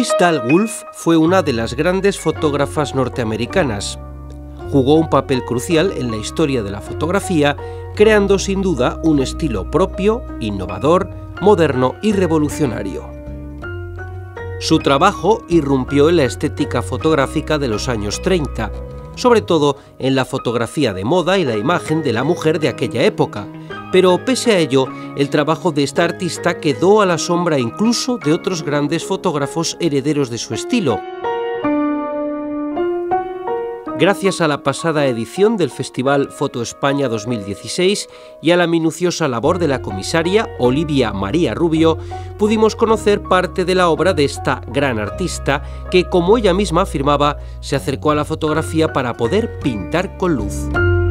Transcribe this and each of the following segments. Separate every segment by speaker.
Speaker 1: Louise Dahl-Wolfe fue una de las grandes fotógrafas norteamericanas. Jugó un papel crucial en la historia de la fotografía, creando sin duda un estilo propio, innovador, moderno y revolucionario. Su trabajo irrumpió en la estética fotográfica de los años 30, sobre todo en la fotografía de moda y la imagen de la mujer de aquella época. Pero pese a ello, el trabajo de esta artista quedó a la sombra incluso de otros grandes fotógrafos herederos de su estilo. Gracias a la pasada edición del Festival Foto España 2016 y a la minuciosa labor de la comisaria Olivia María Rubio, pudimos conocer parte de la obra de esta gran artista que, como ella misma afirmaba, se acercó a la fotografía para poder pintar con luz.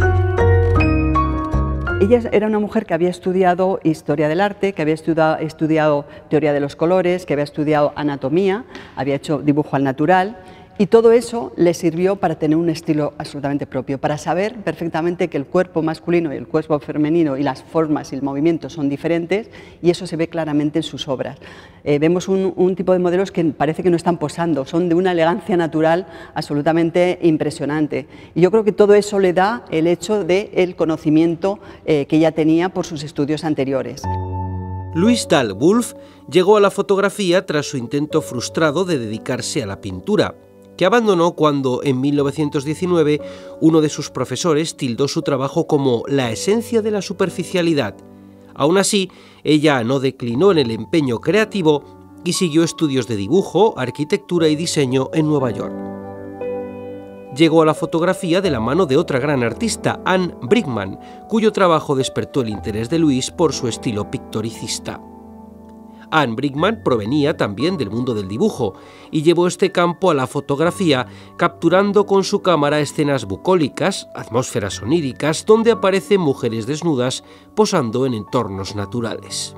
Speaker 2: Ella era una mujer que había estudiado historia del arte, que había estudiado teoría de los colores, que había estudiado anatomía, había hecho dibujo al natural. Y todo eso le sirvió para tener un estilo absolutamente propio, para saber perfectamente que el cuerpo masculino y el cuerpo femenino y las formas y el movimiento son diferentes, y eso se ve claramente en sus obras. Vemos un tipo de modelos que parece que no están posando, son de una elegancia natural absolutamente impresionante. Y yo creo que todo eso le da el hecho del conocimiento que ella tenía por sus estudios anteriores.
Speaker 1: Louise Dahl-Wolfe llegó a la fotografía tras su intento frustrado de dedicarse a la pintura, que abandonó cuando, en 1919, uno de sus profesores tildó su trabajo como la esencia de la superficialidad. Aún así, ella no declinó en el empeño creativo y siguió estudios de dibujo, arquitectura y diseño en Nueva York. Llegó a la fotografía de la mano de otra gran artista, Anne Bridgman, cuyo trabajo despertó el interés de Louise por su estilo pictoricista. Anne Bridgman provenía también del mundo del dibujo y llevó este campo a la fotografía, capturando con su cámara escenas bucólicas, atmósferas oníricas, donde aparecen mujeres desnudas posando en entornos naturales.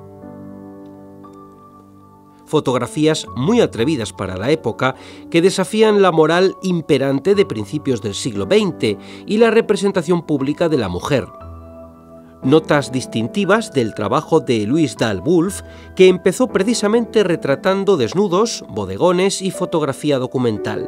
Speaker 1: Fotografías muy atrevidas para la época que desafían la moral imperante de principios del siglo XX y la representación pública de la mujer. Notas distintivas del trabajo de Louise Dahl-Wolfe, que empezó precisamente retratando desnudos, bodegones y fotografía documental.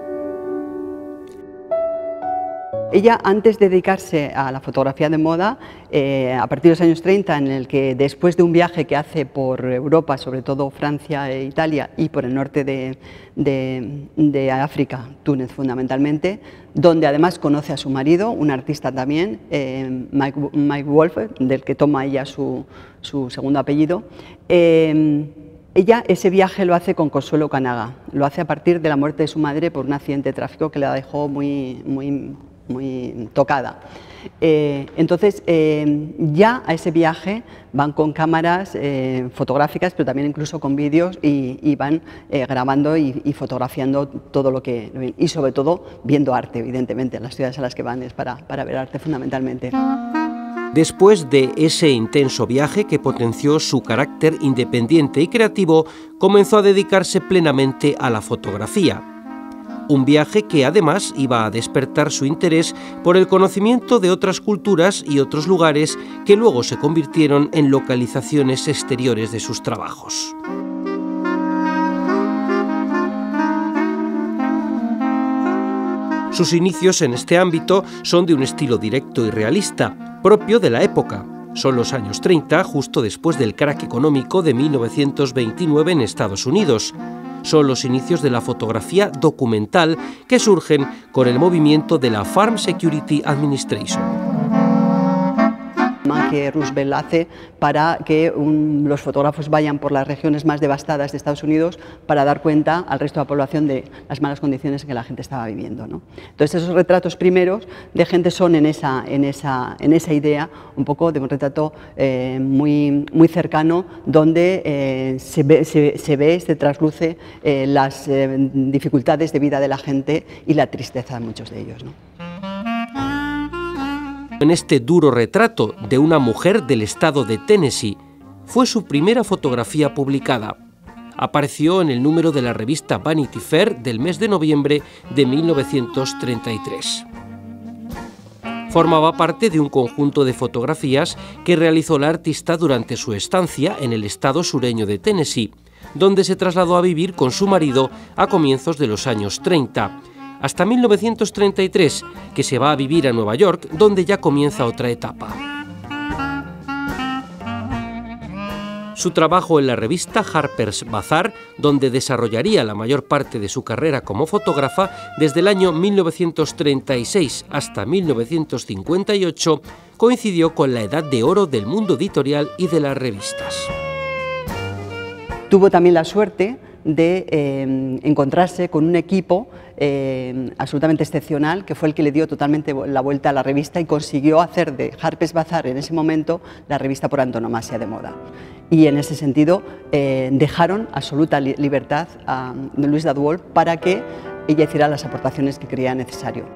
Speaker 2: Ella, antes de dedicarse a la fotografía de moda, a partir de los años 30, en el que después de un viaje que hace por Europa, sobre todo Francia e Italia, y por el norte de África, Túnez fundamentalmente, donde además conoce a su marido, un artista también, Mike Wolfe, del que toma ella su segundo apellido. Ella ese viaje lo hace con Consuelo Canaga, lo hace a partir de la muerte de su madre por un accidente de tráfico que la dejó muy tocada. Entonces, ya a ese viaje van con cámaras fotográficas, pero también incluso con vídeos, y van grabando y fotografiando todo lo que... Y sobre todo viendo arte, evidentemente. Las ciudades a las que van es para ver arte fundamentalmente.
Speaker 1: Después de ese intenso viaje que potenció su carácter independiente y creativo, comenzó a dedicarse plenamente a la fotografía. Un viaje que además iba a despertar su interés por el conocimiento de otras culturas y otros lugares que luego se convirtieron en localizaciones exteriores de sus trabajos. Sus inicios en este ámbito son de un estilo directo y realista, propio de la época. Son los años 30, justo después del crack económico de 1929 en Estados Unidos. Son los inicios de la fotografía documental que surgen con el movimiento de la Farm Security Administration.
Speaker 2: Que Roosevelt hace para que los fotógrafos vayan por las regiones más devastadas de Estados Unidos para dar cuenta al resto de la población de las malas condiciones en que la gente estaba viviendo, ¿no? Entonces esos retratos primeros de gente son en esa idea un poco de un retrato muy cercano, donde se trasluce las dificultades de vida de la gente y la tristeza de muchos de ellos, ¿no?
Speaker 1: En este duro retrato de una mujer del estado de Tennessee fue su primera fotografía publicada. Apareció en el número de la revista Vanity Fair del mes de noviembre de 1933. Formaba parte de un conjunto de fotografías que realizó la artista durante su estancia en el estado sureño de Tennessee, donde se trasladó a vivir con su marido a comienzos de los años 30, hasta 1933, que se va a vivir a Nueva York, donde ya comienza otra etapa. Su trabajo en la revista Harper's Bazaar, donde desarrollaría la mayor parte de su carrera como fotógrafa desde el año 1936 hasta 1958, coincidió con la edad de oro del mundo editorial y de las revistas.
Speaker 2: Tuvo también la suerte de encontrarse con un equipo absolutamente excepcional, que fue el que le dio totalmente la vuelta a la revista y consiguió hacer de Harper's Bazaar en ese momento la revista por antonomasia de moda. Y en ese sentido dejaron absoluta libertad a Louise Dadwolf para que ella hiciera las aportaciones que creía necesario.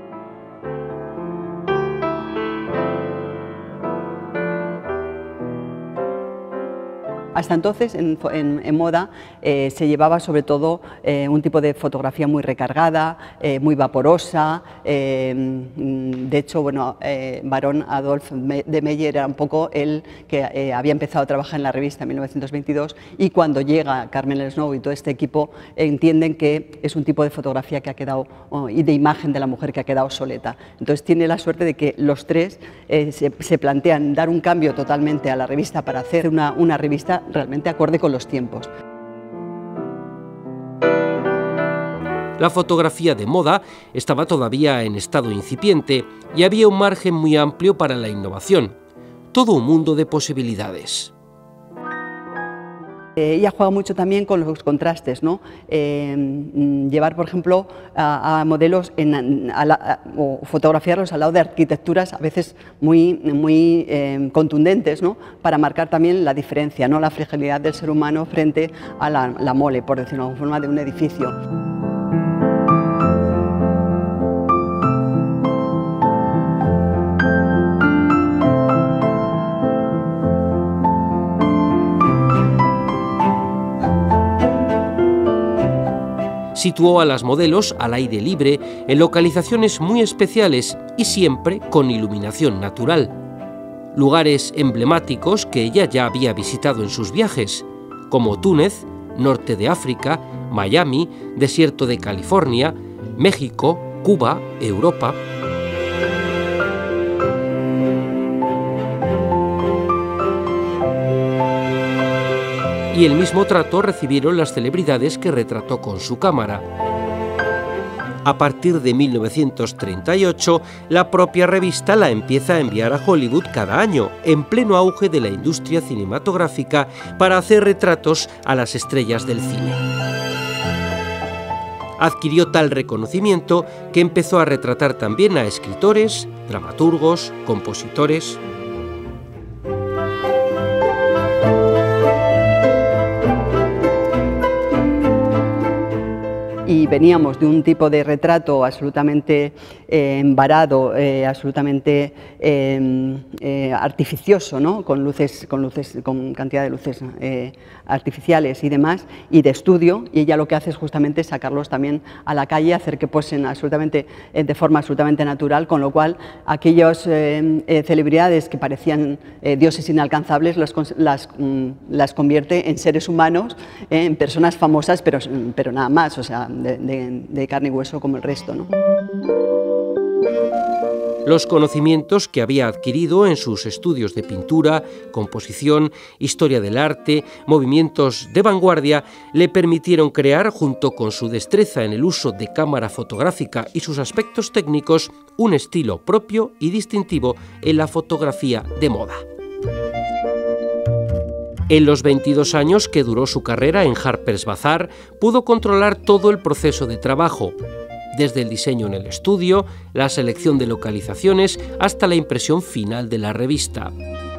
Speaker 2: Hasta entonces, en moda, se llevaba sobre todo un tipo de fotografía muy recargada, muy vaporosa. De hecho, bueno, Baron Adolf de Meyer era un poco el que había empezado a trabajar en la revista en 1922, y cuando llega Carmen Snow y todo este equipo entienden que es un tipo de fotografía que ha quedado, y de imagen de la mujer que ha quedado obsoleta. Entonces tiene la suerte de que los tres se plantean dar un cambio totalmente a la revista para hacer una revista realmente acorde con los tiempos.
Speaker 1: La fotografía de moda estaba todavía en estado incipiente y había un margen muy amplio para la innovación. Todo un mundo de posibilidades.
Speaker 2: Ella juega mucho también con los contrastes, ¿no? Llevar, por ejemplo, a modelos o fotografiarlos al lado de arquitecturas a veces muy contundentes, ¿no? Para marcar también la diferencia, ¿no? La fragilidad del ser humano frente a la mole, por decirlo de alguna forma, de un edificio.
Speaker 1: Situó a las modelos al aire libre, en localizaciones muy especiales y siempre con iluminación natural. Lugares emblemáticos que ella ya había visitado en sus viajes, como Túnez, norte de África, Miami, desierto de California, México, Cuba, Europa. Y el mismo trato recibieron las celebridades que retrató con su cámara. A partir de 1938, la propia revista la empieza a enviar a Hollywood cada año, en pleno auge de la industria cinematográfica, para hacer retratos a las estrellas del cine. Adquirió tal reconocimiento que empezó a retratar también a escritores, dramaturgos, compositores.
Speaker 2: Y veníamos de un tipo de retrato absolutamente embarado, absolutamente artificioso, ¿no? con cantidad de luces artificiales y demás, y de estudio, y ella lo que hace es justamente sacarlos también a la calle, hacer que posen de forma absolutamente natural, con lo cual aquellas celebridades que parecían dioses inalcanzables las convierte en seres humanos, en personas famosas, pero nada más, o sea, de carne y hueso como el resto, ¿no?
Speaker 1: Los conocimientos que había adquirido en sus estudios de pintura, composición, historia del arte, movimientos de vanguardia, le permitieron crear, junto con su destreza en el uso de cámara fotográfica y sus aspectos técnicos, un estilo propio y distintivo en la fotografía de moda. En los 22 años que duró su carrera en Harper's Bazaar, pudo controlar todo el proceso de trabajo, desde el diseño en el estudio, la selección de localizaciones, hasta la impresión final de la revista.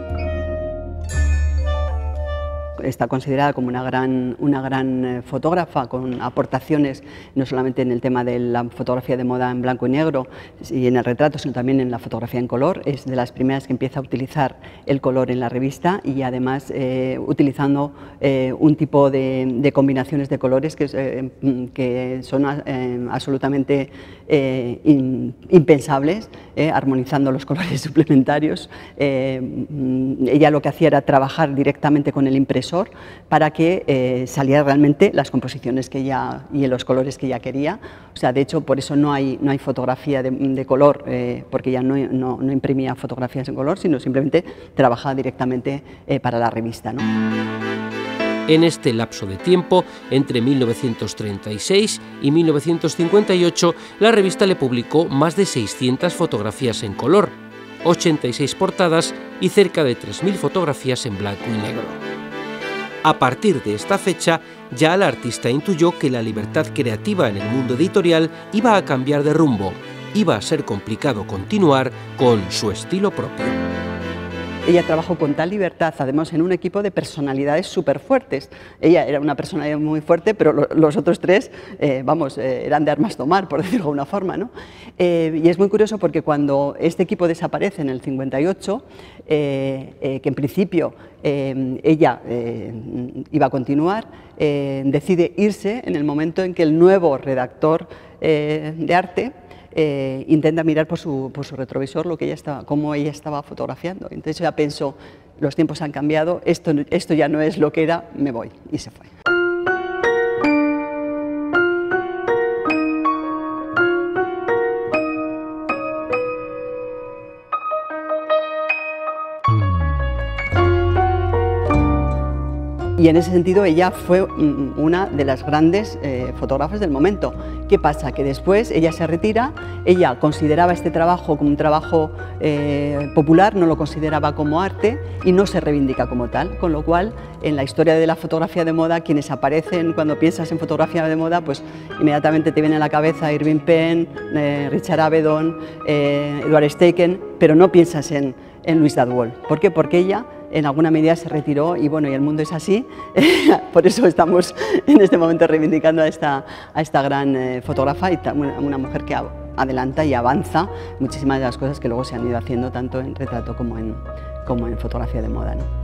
Speaker 2: Está considerada como una gran fotógrafa, con aportaciones no solamente en el tema de la fotografía de moda en blanco y negro y en el retrato, sino también en la fotografía en color. Es de las primeras que empieza a utilizar el color en la revista, y además utilizando un tipo de combinaciones de colores que son absolutamente impensables, armonizando los colores suplementarios. Ella lo que hacía era trabajar directamente con el impresor retrovisor para que saliera realmente las composiciones que ella y en los colores que ella quería. O sea, de hecho, por eso no hay fotografía de color, porque ella no imprimía fotografías en color, sino simplemente trabajaba directamente para la revista, ¿no?
Speaker 1: En este lapso de tiempo, entre 1936 y 1958, la revista le publicó más de 600 fotografías en color, 86 portadas y cerca de 3.000 fotografías en blanco y negro. A partir de esta fecha, ya la artista intuyó que la libertad creativa en el mundo editorial iba a cambiar de rumbo. Iba a ser complicado continuar con su estilo propio.
Speaker 2: Ella trabajó con tal libertad, además en un equipo de personalidades súper fuertes. Ella era una personalidad muy fuerte, pero los otros tres, eran de armas tomar, por decirlo de alguna forma, ¿no? Y es muy curioso porque cuando este equipo desaparece en el 58, que en principio ella iba a continuar, decide irse en el momento en que el nuevo redactor de arte intenta mirar por su retrovisor cómo ella estaba fotografiando. Entonces ella pensó, los tiempos han cambiado, esto ya no es lo que era, me voy, y se fue. Y en ese sentido ella fue una de las grandes fotógrafas del momento. ¿Qué pasa? Que después ella se retira, ella consideraba este trabajo como un trabajo popular, no lo consideraba como arte y no se reivindica como tal, con lo cual en la historia de la fotografía de moda, quienes aparecen cuando piensas en fotografía de moda, pues inmediatamente te viene a la cabeza Irving Penn, Richard Avedon, Edward Steichen, pero no piensas en Louise Dadwall. ¿Por qué? Porque ella en alguna medida se retiró y bueno, y el mundo es así, por eso estamos en este momento reivindicando a esta gran fotógrafa y una mujer que adelanta y avanza muchísimas de las cosas que luego se han ido haciendo tanto en retrato como en fotografía de moda, ¿no?